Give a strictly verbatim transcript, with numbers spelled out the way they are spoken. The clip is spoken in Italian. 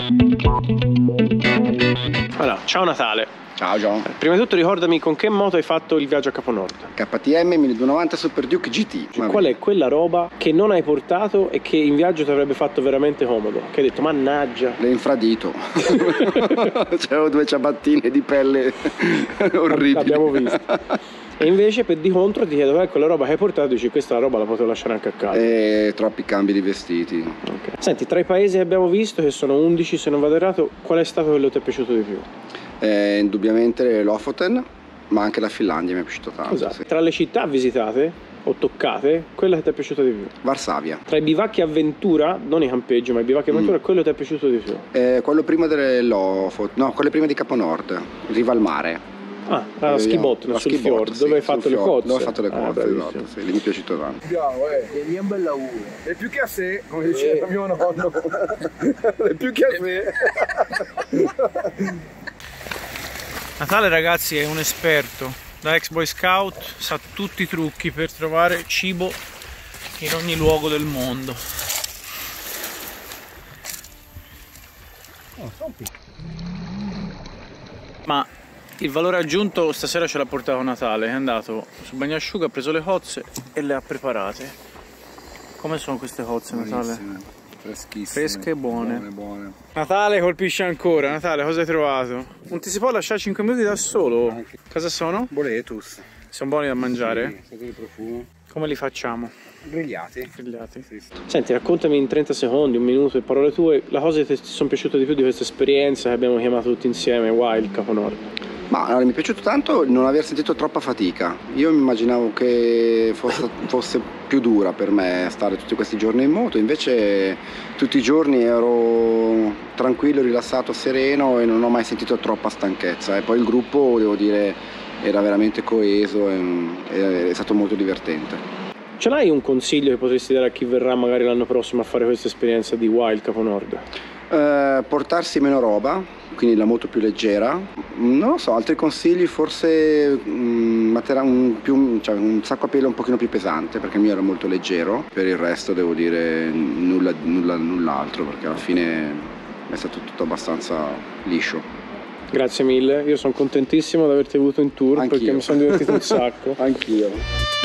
Allora, ciao Natale. Ciao John. Prima di tutto ricordami con che moto hai fatto il viaggio a Capo Nord. K T M milleduecentonovanta Super Duke G T. Cioè, qual è quella roba che non hai portato e che in viaggio ti avrebbe fatto veramente comodo? Che hai detto, mannaggia. Le infradito. C'avevo due ciabattine di pelle orribili. L'abbiamo visto. E invece per di contro ti chiedo, ecco la roba che hai portato, dici questa roba la potevo lasciare anche a casa. E troppi cambi di vestiti. Okay. Senti, tra i paesi che abbiamo visto, che sono undici se non vado errato, qual è stato quello che ti è piaciuto di più? Eh, indubbiamente Lofoten, ma anche la Finlandia mi è piaciuto tanto. Esatto. Sì. Tra le città visitate o toccate, quella che ti è piaciuta di più? Varsavia. Tra i bivacchi avventura, non i campeggi, ma i bivacchi avventura, mm. quello che ti è piaciuto di più? Eh, quello prima delle Lofoten, no, quello prima di Capo Nord, riva al mare. Ah, la ski boat sul fiord, sì, dove hai fatto le cozze. Dove ho fatto le cozze, ah, esatto, sì, lì mi è piaciuto tanto. Bravo, eh. E lì è un bel lavoro. E più che a sé, come diceva mio nonno. E più che a sé. Natale ragazzi è un esperto, da ex boy scout sa tutti i trucchi per trovare cibo in ogni luogo del mondo. Ma il valore aggiunto stasera ce l'ha portato Natale, è andato su Bagnasciuga, ha preso le cozze e le ha preparate. Come sono queste cozze Natale? Freschissime, fresche e buone. buone, buone. Natale colpisce ancora. Natale, cosa hai trovato? Non ti si può lasciare cinque minuti da solo? Anche. Cosa sono? Boletus. Sono buoni da mangiare? Sì, di profumo. Come li facciamo? Grigliati. Grigliati. Sì, sì. Senti, raccontami in trenta secondi, un minuto, in parole tue, la cosa che ti sono piaciute di più di questa esperienza che abbiamo chiamato tutti insieme Wild Capo Nord. Ma allora, mi è piaciuto tanto non aver sentito troppa fatica. Io mi immaginavo che fosse, fosse più dura per me stare tutti questi giorni in moto, invece tutti i giorni ero tranquillo, rilassato, sereno e non ho mai sentito troppa stanchezza. E poi il gruppo, devo dire, era veramente coeso e è stato molto divertente. Ce l'hai un consiglio che potresti dare a chi verrà magari l'anno prossimo a fare questa esperienza di Wild Capo Nord? Eh, portarsi meno roba, quindi la moto più leggera. Non lo so, altri consigli forse um, un, più, cioè, un sacco a pelo un pochino più pesante, perché il mio era molto leggero. Per il resto devo dire nulla, nulla, null'altro, perché alla fine è stato tutto abbastanza liscio. Grazie mille, io sono contentissimo di averti avuto in tour. Anch'io. Perché mi sono divertito un sacco. Anch'io.